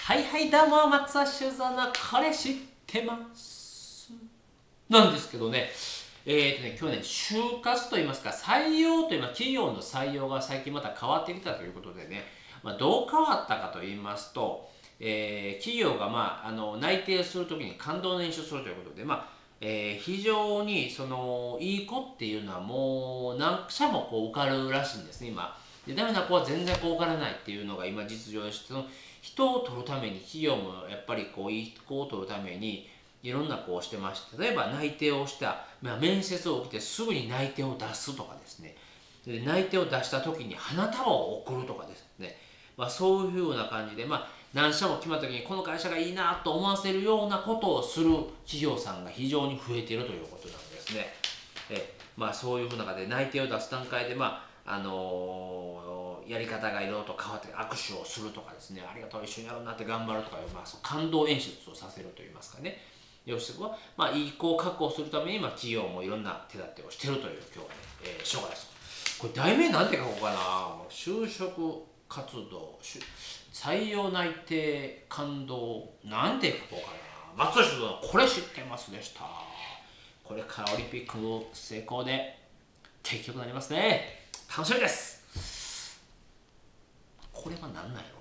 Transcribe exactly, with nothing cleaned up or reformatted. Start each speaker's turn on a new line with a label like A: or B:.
A: はいはいどうも松田修造のこれ知ってますなんですけどね、えーとね今日ね就活といいますか採用といいます企業の採用が最近また変わってきたということでね、まあ、どう変わったかと言いますと、えー企業が、まあ、あの内定するときに感動年収するということで、まあえー非常にそのいい子っていうのはもう何社もこう受かるらしいんですね今。でダメな子は全然こう受からないっていうのが今実情でして、その人を取るために企業もやっぱりこういい子を取るためにいろんな子をしてまして、例えば内定をした、まあ、面接を受けてすぐに内定を出すとかですね、で内定を出した時に花束を贈るとかですね、まあ、そういうふうな感じで、まあ、何社も決まった時にこの会社がいいなと思わせるようなことをする企業さんが非常に増えているということなんですね。えまあ、そういうふうな中で内定を出す段階で、まああのーやり方がいろいろと変わって握手をするとかですね、ありがとう一緒にやろうなって頑張るとかいう、まあ、そう感動演出をさせるといいますかね、要するに、まあ、いい子を確保するために、まあ、企業もいろんな手立てをしているという今日はね、えー、書がです。これ題名なんて書こうかな。就職活動採用内定感動なんて書こうかな。松下さんこれ知ってますでした。これからオリンピック成功で結局なりますね。楽しみです。これは何なんやろ。